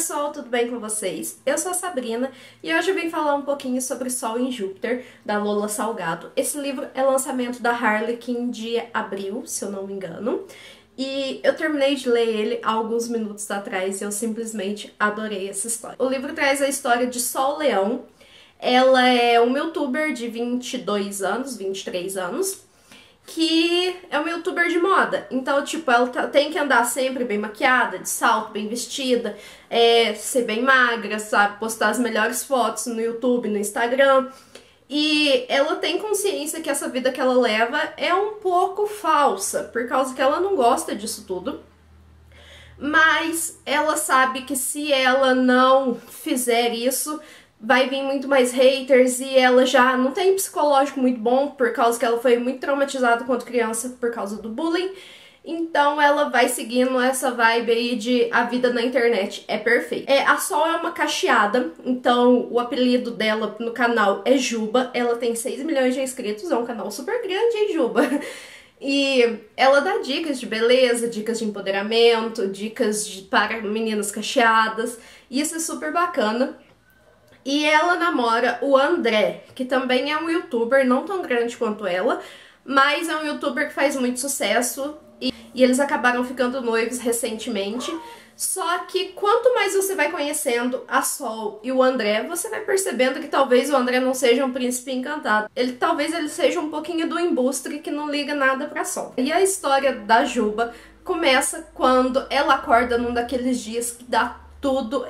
pessoal, tudo bem com vocês? Eu sou a Sabrina e hoje eu vim falar um pouquinho sobre Sol em Júpiter, da Lola Salgado. Esse livro é lançamento da Harlequin de abril, se eu não me engano. E eu terminei de ler ele há alguns minutos atrás e eu simplesmente adorei essa história. O livro traz a história de Sol Leão. Ela é uma youtuber de 22 anos, 23 anos, que é uma youtuber de moda. Então, tipo, ela tem que andar sempre bem maquiada, de salto, bem vestida, ser bem magra, sabe? Postar as melhores fotos no YouTube, no Instagram. E ela tem consciência que essa vida que ela leva é um pouco falsa, por causa que ela não gosta disso tudo. Mas ela sabe que se ela não fizer isso, vai vir muito mais haters e ela já não tem psicológico muito bom por causa que ela foi muito traumatizada quando criança por causa do bullying. Então ela vai seguindo essa vibe aí de a vida na internet é perfeita. A Sol é uma cacheada, então o apelido dela no canal é Juba. Ela tem 6 milhões de inscritos, é um canal super grande, hein, Juba? E ela dá dicas de beleza, dicas de empoderamento, para meninas cacheadas. E isso é super bacana. E ela namora o André, que também é um youtuber, não tão grande quanto ela, mas é um youtuber que faz muito sucesso e eles acabaram ficando noivos recentemente. Só que quanto mais você vai conhecendo a Sol e o André, você vai percebendo que talvez o André não seja um príncipe encantado. Talvez ele seja um pouquinho do embuste que não liga nada pra Sol. E a história da Juba começa quando ela acorda num daqueles dias que dá tudo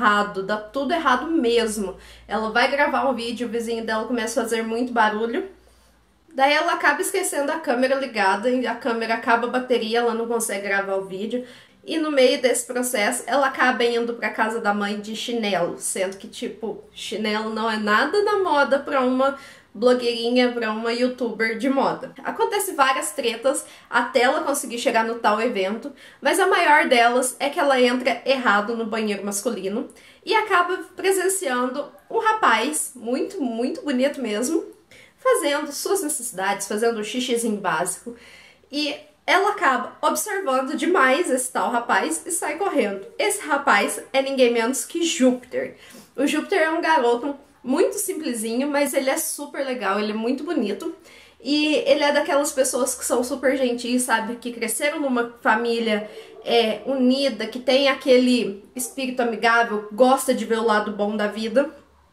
errado mesmo. Ela vai gravar um vídeo, o vizinho dela começa a fazer muito barulho. Daí ela acaba esquecendo a câmera ligada, e a câmera acaba a bateria, ela não consegue gravar o vídeo. E no meio desse processo, ela acaba indo pra casa da mãe de chinelo, sendo que, tipo, chinelo não é nada da moda pra uma blogueirinha, pra uma youtuber de moda. Acontece várias tretas até ela conseguir chegar no tal evento, mas a maior delas é que ela entra errado no banheiro masculino e acaba presenciando um rapaz, muito bonito mesmo, fazendo suas necessidades, fazendo um xixizinho básico, e ela acaba observando demais esse tal rapaz e sai correndo. Esse rapaz é ninguém menos que Júpiter. O Júpiter é um garoto muito simplesinho, mas ele é super legal, ele é muito bonito. E ele é daquelas pessoas que são super gentis, sabe? Que cresceram numa família unida, que tem aquele espírito amigável, gosta de ver o lado bom da vida.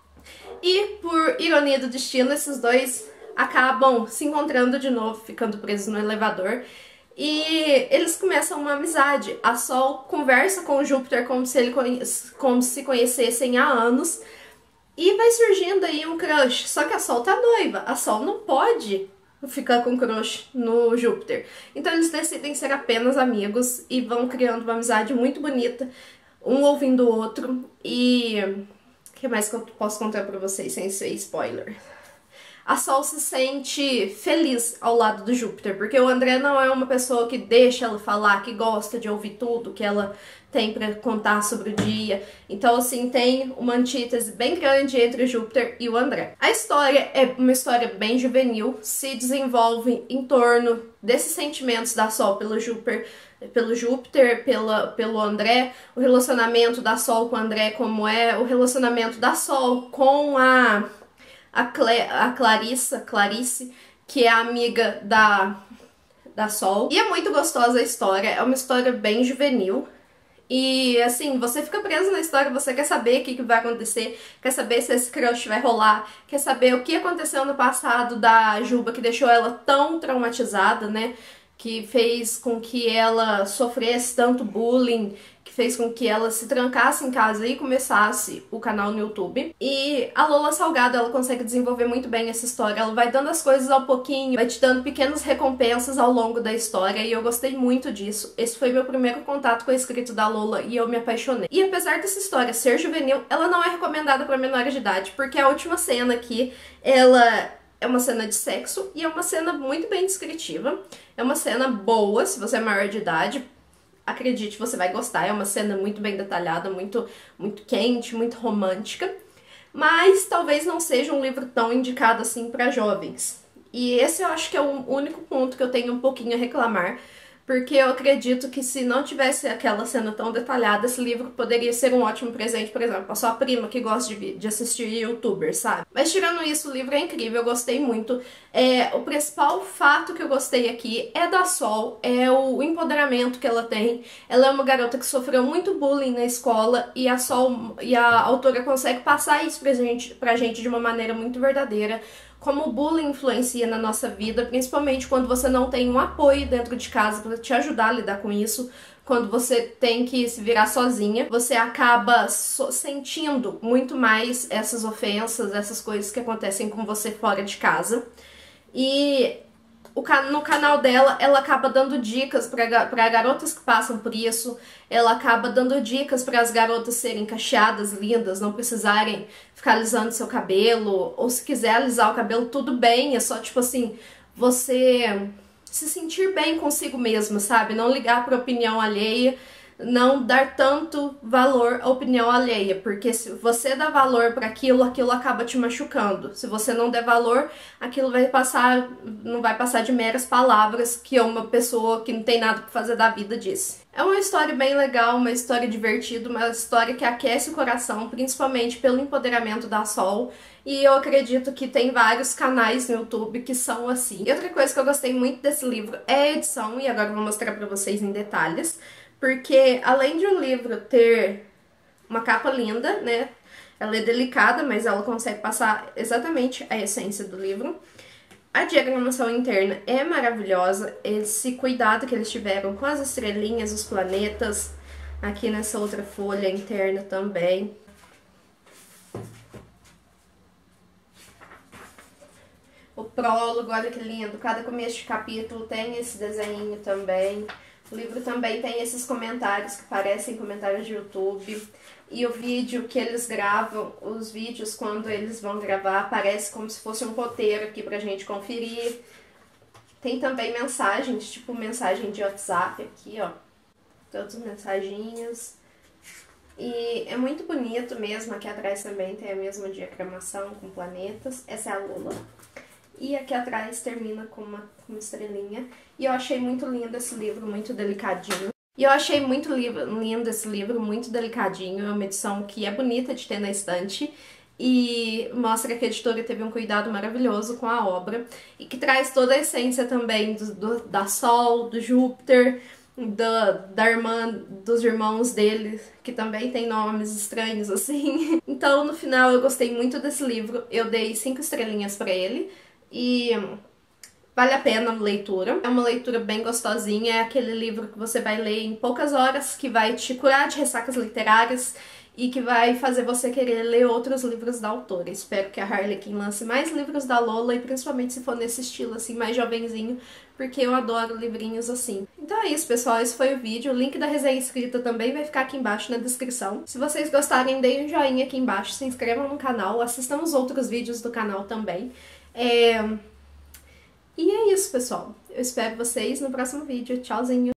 E, por ironia do destino, esses dois acabam se encontrando de novo, ficando presos no elevador. E eles começam uma amizade. A Sol conversa com o Júpiter como se conhecessem há anos. E vai surgindo aí um crush, só que a Sol tá noiva, a Sol não pode ficar com crush no Júpiter. Então eles decidem ser apenas amigos e vão criando uma amizade muito bonita, um ouvindo o outro. E o que mais que eu posso contar pra vocês sem ser spoiler? A Sol se sente feliz ao lado do Júpiter, porque o André não é uma pessoa que deixa ela falar, que gosta de ouvir tudo que ela tem pra contar sobre o dia. Então, assim, tem uma antítese bem grande entre o Júpiter e o André. A história é uma história bem juvenil, se desenvolve em torno desses sentimentos da Sol pelo Júpiter, pelo André, o relacionamento da Sol com o André, como é o relacionamento da Sol com a Clarice, que é a amiga da Sol. E é muito gostosa a história, é uma história bem juvenil. E assim, você fica preso na história, você quer saber o que vai acontecer, quer saber se esse crush vai rolar, quer saber o que aconteceu no passado da Juba que deixou ela tão traumatizada, né? Que fez com que ela sofresse tanto bullying, que fez com que ela se trancasse em casa e começasse o canal no YouTube. E a Lola Salgado, ela consegue desenvolver muito bem essa história, ela vai dando as coisas ao pouquinho, vai te dando pequenas recompensas ao longo da história, e eu gostei muito disso. Esse foi meu primeiro contato com a escrita da Lola e eu me apaixonei. E apesar dessa história ser juvenil, ela não é recomendada para menores de idade, porque a última cena aqui, ela é uma cena de sexo e é uma cena muito bem descritiva. É uma cena boa, se você é maior de idade, acredite, você vai gostar. É uma cena muito bem detalhada, muito quente, muito romântica. Mas talvez não seja um livro tão indicado assim para jovens. E esse eu acho que é o único ponto que eu tenho um pouquinho a reclamar porque eu acredito que se não tivesse aquela cena tão detalhada, esse livro poderia ser um ótimo presente, por exemplo, pra sua prima que gosta de assistir youtubers, sabe? Mas tirando isso, o livro é incrível, eu gostei muito. O principal fato que eu gostei aqui é da Sol, é o empoderamento que ela tem. Ela é uma garota que sofreu muito bullying na escola e a Sol e a autora consegue passar isso pra gente de uma maneira muito verdadeira. Como o bullying influencia na nossa vida, principalmente quando você não tem um apoio dentro de casa para te ajudar a lidar com isso, quando você tem que se virar sozinha, você acaba sentindo muito mais essas ofensas, essas coisas que acontecem com você fora de casa. E no canal dela, ela acaba dando dicas para garotas que passam por isso, ela acaba dando dicas para as garotas serem cacheadas, lindas, não precisarem ficar alisando seu cabelo, ou se quiser alisar o cabelo, tudo bem, é só tipo assim, você se sentir bem consigo mesma, sabe? Não ligar para opinião alheia, não dar tanto valor à opinião alheia, porque se você dá valor para aquilo, aquilo acaba te machucando. Se você não der valor, aquilo não vai passar de meras palavras que uma pessoa que não tem nada para fazer da vida disse. É uma história bem legal, uma história divertida, uma história que aquece o coração, principalmente pelo empoderamento da Sol. E eu acredito que tem vários canais no YouTube que são assim. E outra coisa que eu gostei muito desse livro é a edição, e agora eu vou mostrar pra vocês em detalhes. Porque além de um livro ter uma capa linda, né? Ela é delicada, mas ela consegue passar exatamente a essência do livro. A diagramação interna é maravilhosa, esse cuidado que eles tiveram com as estrelinhas, os planetas, aqui nessa outra folha interna também. O prólogo, olha que lindo, cada começo de capítulo tem esse desenho também. O livro também tem esses comentários que parecem comentários de YouTube. E o vídeo que eles gravam, os vídeos quando eles vão gravar, parece como se fosse um roteiro aqui pra gente conferir. Tem também mensagens, tipo mensagem de WhatsApp aqui, ó. Todos os mensaginhos. E é muito bonito mesmo, aqui atrás também tem a mesma diagramação com planetas. Essa é a Lula. E aqui atrás termina com uma estrelinha. E eu achei muito lindo esse livro, muito delicadinho. E eu achei muito lindo esse livro, muito delicadinho. É uma edição que é bonita de ter na estante. E mostra que a editora teve um cuidado maravilhoso com a obra. E que traz toda a essência também da Sol, do Júpiter, da irmã, dos irmãos dele, que também tem nomes estranhos assim. Então, no final, eu gostei muito desse livro. Eu dei 5 estrelinhas pra ele. E vale a pena a leitura. É uma leitura bem gostosinha, é aquele livro que você vai ler em poucas horas, que vai te curar de ressacas literárias e que vai fazer você querer ler outros livros da autora. Espero que a Harlequin lance mais livros da Lola, e principalmente se for nesse estilo assim, mais jovenzinho, porque eu adoro livrinhos assim. Então é isso, pessoal, esse foi o vídeo. O link da resenha escrita também vai ficar aqui embaixo na descrição. Se vocês gostarem, deem um joinha aqui embaixo, se inscrevam no canal, assistam os outros vídeos do canal também. E é isso, pessoal. Eu espero vocês no próximo vídeo. Tchauzinho!